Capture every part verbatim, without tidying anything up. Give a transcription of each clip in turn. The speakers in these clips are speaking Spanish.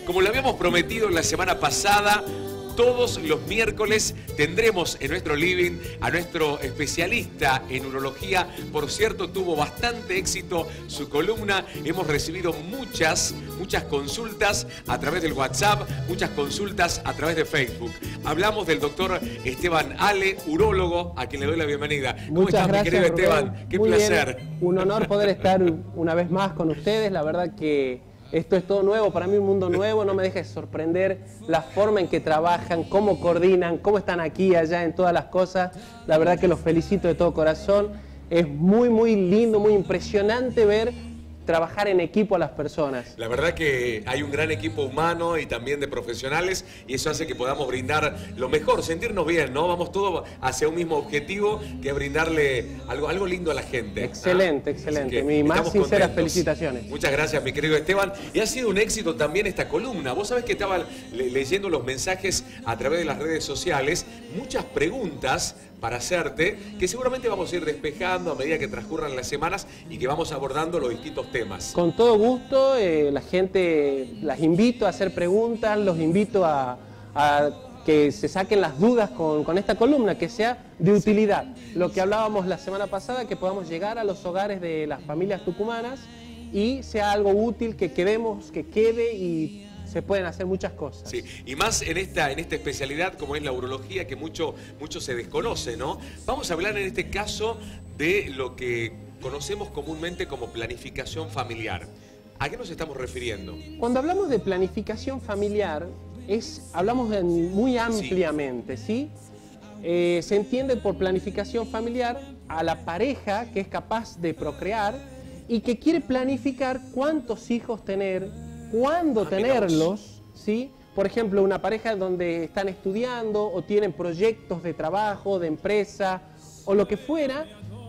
Como lo habíamos prometido la semana pasada, todos los miércoles tendremos en nuestro living a nuestro especialista en urología. Por cierto, tuvo bastante éxito su columna. Hemos recibido muchas, muchas consultas a través del WhatsApp, muchas consultas a través de Facebook. Hablamos del doctor Esteban Ale, urólogo, a quien le doy la bienvenida. ¿Cómo Muchas estás, gracias, mi querido Rubén? Esteban? Qué Muy placer. Bien. Un honor poder estar una vez más con ustedes. La verdad que esto es todo nuevo, para mí un mundo nuevo, no me deja de sorprender la forma en que trabajan, cómo coordinan, cómo están aquí, allá, en todas las cosas. La verdad que los felicito de todo corazón. Es muy, muy lindo, muy impresionante ver trabajar en equipo a las personas. La verdad que hay un gran equipo humano y también de profesionales, y eso hace que podamos brindar lo mejor, sentirnos bien, ¿no? Vamos todos hacia un mismo objetivo, que es brindarle algo, algo lindo a la gente. Excelente, ¿Ah? excelente. Mis más sinceras contentos. felicitaciones. Muchas gracias, mi querido Esteban. Y ha sido un éxito también esta columna. Vos sabés que estaba le leyendo los mensajes a través de las redes sociales, muchas preguntas para hacerte, que seguramente vamos a ir despejando a medida que transcurran las semanas y que vamos abordando los distintos temas. Con todo gusto, eh, la gente, las invito a hacer preguntas, los invito a, a que se saquen las dudas con, con esta columna, que sea de utilidad. Lo que hablábamos la semana pasada, que podamos llegar a los hogares de las familias tucumanas y sea algo útil, que quedemos, que quede y se pueden hacer muchas cosas. Sí, y más en esta, en esta especialidad como es la urología, que mucho, mucho se desconoce, ¿no? Vamos a hablar en este caso de lo que conocemos comúnmente como planificación familiar. ¿A qué nos estamos refiriendo? Cuando hablamos de planificación familiar, es, hablamos de, muy ampliamente, ¿sí? ¿sí? Eh, se entiende por planificación familiar a la pareja que es capaz de procrear y que quiere planificar cuántos hijos tener, cuándo ah, tenerlos, ¿sí? Por ejemplo, una pareja donde están estudiando o tienen proyectos de trabajo, de empresa o lo que fuera,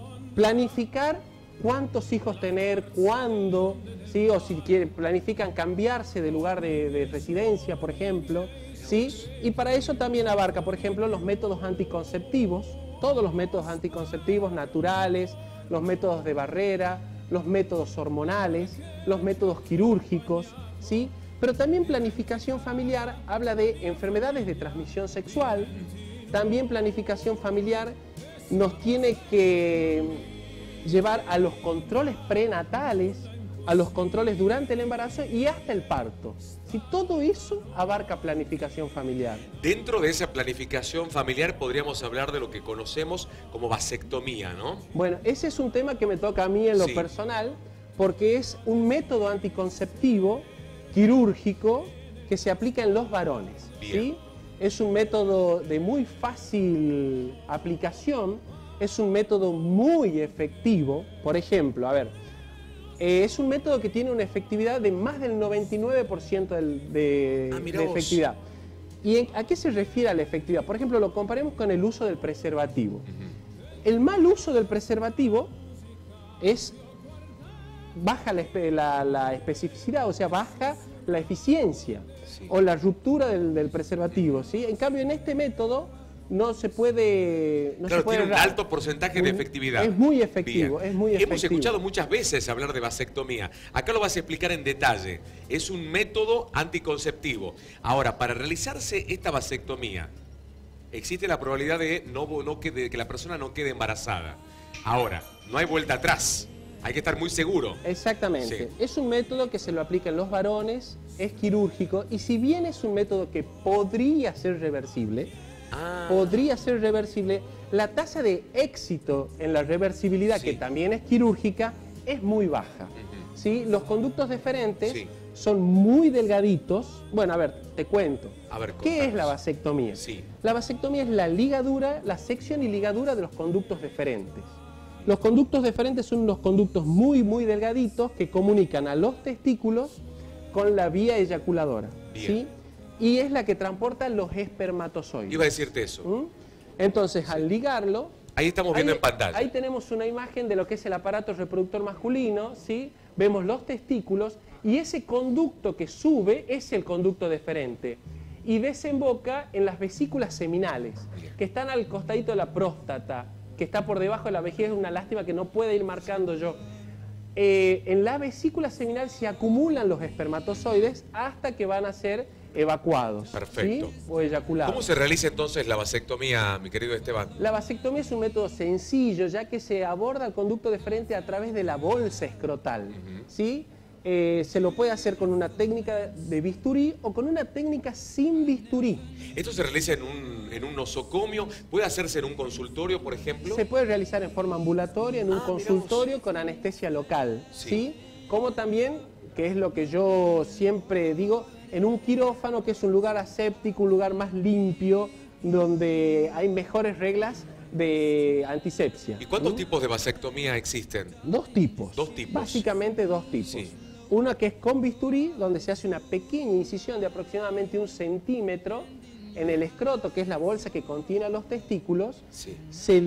planificar cuántos hijos tener, cuándo, ¿sí? O si quieren, planifican cambiarse de lugar de, de residencia, por ejemplo, ¿sí? Y para eso también abarca, por ejemplo, los métodos anticonceptivos, todos los métodos anticonceptivos naturales, los métodos de barrera, los métodos hormonales, los métodos quirúrgicos, ¿sí? Pero también planificación familiar habla de enfermedades de transmisión sexual. También planificación familiar nos tiene que llevar a los controles prenatales, a los controles durante el embarazo y hasta el parto. Si todo eso abarca planificación familiar. Dentro de esa planificación familiar podríamos hablar de lo que conocemos como vasectomía, ¿no? Bueno, ese es un tema que me toca a mí en lo sí. personal, porque es un método anticonceptivo quirúrgico que se aplica en los varones. ¿Sí? Es un método de muy fácil aplicación, es un método muy efectivo. Por ejemplo, a ver, eh, es un método que tiene una efectividad de más del noventa y nueve por ciento del, de, ah, de efectividad. ¿Y en, a qué se refiere a la efectividad? Por ejemplo, lo comparemos con el uso del preservativo. Uh-huh. El mal uso del preservativo es baja la, la, la especificidad, o sea, baja la eficiencia, sí. o la ruptura del, del preservativo, ¿sí? En cambio, en este método no se puede... No claro, se puede tiene un alto porcentaje de efectividad. Es muy efectivo, Bien. es muy efectivo. Hemos escuchado muchas veces hablar de vasectomía. Acá lo vas a explicar en detalle. Es un método anticonceptivo. Ahora, para realizarse esta vasectomía, existe la probabilidad de, no, no que, de que la persona no quede embarazada. Ahora, no hay vuelta atrás. Hay que estar muy seguro. Exactamente. Sí. Es un método que se lo aplica en los varones, es quirúrgico, y si bien es un método que podría ser reversible, ah. podría ser reversible, la tasa de éxito en la reversibilidad, sí. que también es quirúrgica, es muy baja. Uh-huh. ¿Sí? Los conductos deferentes sí. son muy delgaditos. Bueno, a ver, te cuento. A ver, ¿qué es la vasectomía? Sí. La vasectomía es la ligadura, la sección y ligadura de los conductos deferentes. Los conductos deferentes son unos conductos muy, muy delgaditos que comunican a los testículos con la vía eyaculadora. ¿Sí? Y es la que transporta los espermatozoides. Iba a decirte eso. ¿Mm? Entonces, sí. al ligarlo... Ahí estamos viendo ahí, en pantalla. Ahí tenemos una imagen de lo que es el aparato reproductor masculino, ¿sí? Vemos los testículos y ese conducto que sube es el conducto deferente y desemboca en las vesículas seminales, Bien. que están al costadito de la próstata, que está por debajo de la vejiga. Es una lástima que no puede ir marcando yo. Eh, en la vesícula seminal se acumulan los espermatozoides hasta que van a ser evacuados. Perfecto. ¿Sí? O eyaculados. ¿Cómo se realiza entonces la vasectomía, mi querido Esteban? La vasectomía es un método sencillo, ya que se aborda el conducto deferente a través de la bolsa escrotal. Uh-huh. ¿Sí? Eh, se lo puede hacer con una técnica de bisturí o con una técnica sin bisturí. ¿Esto se realiza en un, en un nosocomio? ¿Puede hacerse en un consultorio, por ejemplo? Se puede realizar en forma ambulatoria, en un Ah, consultorio miramos. con anestesia local. Sí. ¿Sí? Como también, que es lo que yo siempre digo, en un quirófano, que es un lugar aséptico, un lugar más limpio, donde hay mejores reglas de antisepsia. ¿Y cuántos ¿Mm? tipos de vasectomía existen? Dos tipos. Dos tipos. Básicamente dos tipos. Sí. Una que es con bisturí, donde se hace una pequeña incisión de aproximadamente un centímetro en el escroto, que es la bolsa que contiene a los testículos. Sí. Se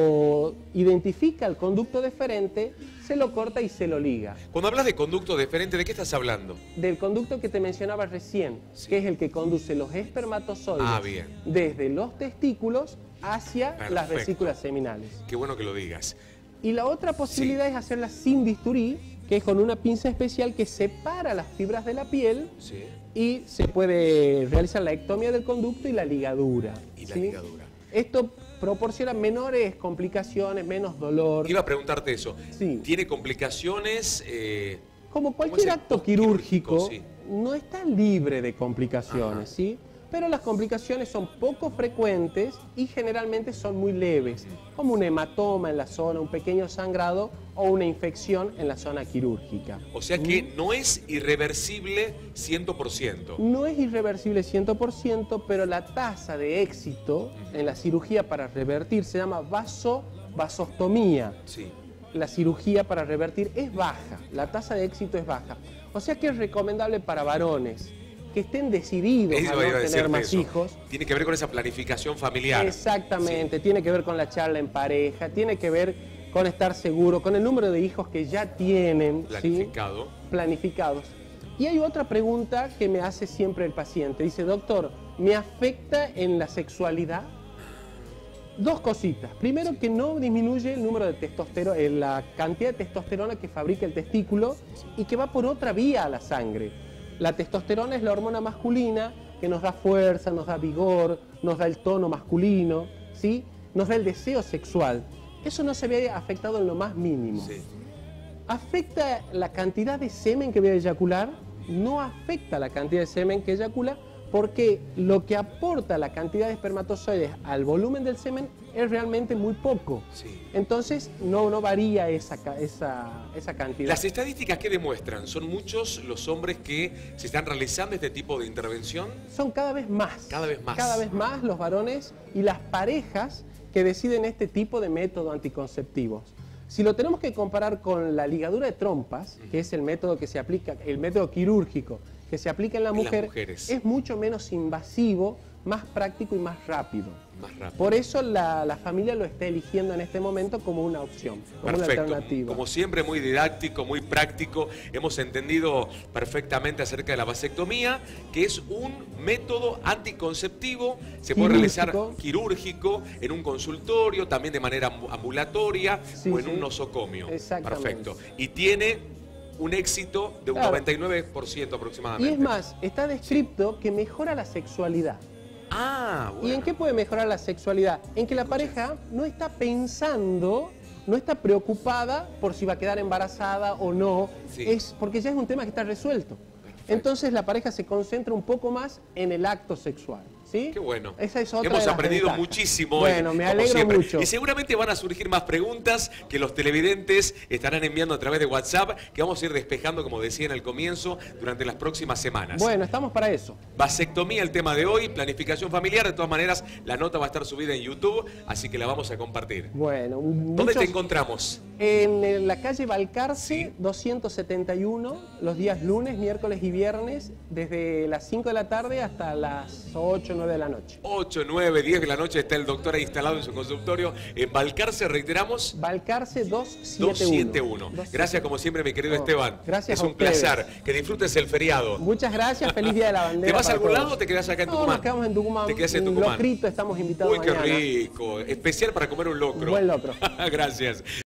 lo identifica el conducto deferente, se lo corta y se lo liga. Cuando hablas de conducto deferente, ¿de qué estás hablando? Del conducto que te mencionaba recién, Sí. que es el que conduce los espermatozoides Ah, bien. desde los testículos hacia Perfecto. las vesículas seminales. Qué bueno que lo digas. Y la otra posibilidad Sí. es hacerla sin bisturí, que es con una pinza especial que separa las fibras de la piel Sí. y se puede realizar la ectomía del conducto y la ligadura. Y la ¿sí? ligadura. Esto proporciona menores complicaciones, menos dolor. Iba a preguntarte eso. Sí. ¿Tiene complicaciones? Eh, Como ¿cómo cualquier es el acto postquirúrgico? quirúrgico, Sí. no está libre de complicaciones, Ajá. ¿sí? Pero las complicaciones son poco frecuentes y generalmente son muy leves, como un hematoma en la zona, un pequeño sangrado o una infección en la zona quirúrgica. O sea que no es irreversible cien por ciento. No es irreversible cien por ciento, pero la tasa de éxito en la cirugía para revertir se llama vasovasostomía. Sí. La cirugía para revertir es baja, la tasa de éxito es baja. O sea que es recomendable para varones que estén decididos Eso a no iba a tener decirte más eso. hijos. Tiene que ver con esa planificación familiar. Exactamente, tiene que ver con la charla en pareja, tiene que ver con estar seguro, con el número de hijos que ya tienen, ¿sí? Planificado. Planificados. Y hay otra pregunta que me hace siempre el paciente. Dice, doctor, ¿me afecta en la sexualidad? Dos cositas. Primero, que no disminuye el número de testosterona, eh, la cantidad de testosterona que fabrica el testículo y que va por otra vía a la sangre. La testosterona es la hormona masculina que nos da fuerza, nos da vigor, nos da el tono masculino, ¿sí? Nos da el deseo sexual. Eso no se ve afectado en lo más mínimo. Sí. ¿Afecta la cantidad de semen que voy a eyacular? No afecta la cantidad de semen que eyacula, porque lo que aporta la cantidad de espermatozoides al volumen del semen es realmente muy poco. Sí. Entonces no, no varía esa, ca- esa, esa cantidad. ¿Las estadísticas qué demuestran? ¿Son muchos los hombres que se están realizando este tipo de intervención? Son cada vez más. Cada vez más. Cada vez más los varones y las parejas que deciden este tipo de método anticonceptivos. Si lo tenemos que comparar con la ligadura de trompas, que es el método que se aplica, el método quirúrgico que se aplica en la En las mujer, mujeres. es mucho menos invasivo, más práctico y más rápido. Más rápido. Por eso la, la familia lo está eligiendo en este momento como una opción, como una Perfecto. alternativa. Como siempre, muy didáctico, muy práctico. Hemos entendido perfectamente acerca de la vasectomía, que es un método anticonceptivo. Se puede realizar Quirúrgico. quirúrgico en un consultorio, también de manera ambu- ambulatoria Sí, o en sí. un nosocomio. Exactamente. Perfecto. Y tiene un éxito de un Claro. noventa y nueve por ciento Y aproximadamente. es más, está descrito que mejora la sexualidad. Ah, bueno. ¿Y en qué puede mejorar la sexualidad? En que la pareja no está pensando, no está preocupada por si va a quedar embarazada o no, Sí. es porque ya es un tema que está resuelto. Entonces la pareja se concentra un poco más en el acto sexual, ¿sí? Qué bueno. Esa es otra Hemos de las aprendido ventajas. muchísimo hoy, Bueno, me como alegro siempre. mucho. Y seguramente van a surgir más preguntas que los televidentes estarán enviando a través de WhatsApp, que vamos a ir despejando, como decía en el comienzo, durante las próximas semanas. Bueno, estamos para eso. Vasectomía, el tema de hoy, planificación familiar. De todas maneras, la nota va a estar subida en YouTube, así que la vamos a compartir. Bueno, ¿Dónde muchos- te encontramos? En la calle Balcarce, Sí. doscientos setenta y uno, los días lunes, miércoles y viernes, desde las cinco de la tarde hasta las ocho o nueve de la noche. ocho, nueve, diez de la noche está el doctor ahí instalado en su consultorio. En Balcarce, reiteramos, Balcarce doscientos setenta y uno. doscientos setenta y uno. Gracias como siempre, mi querido No, Esteban. gracias Es a un ustedes. placer. Que disfrutes el feriado. Muchas gracias, feliz Día de la Bandera. ¿Te vas a para algún todos. lado o te quedás acá en No, Tucumán? nos quedamos en Tucumán. Te quedas en Un Tucumán. locrito, estamos invitados Uy, qué mañana. rico. Especial para comer un locro. Buen locro. Gracias.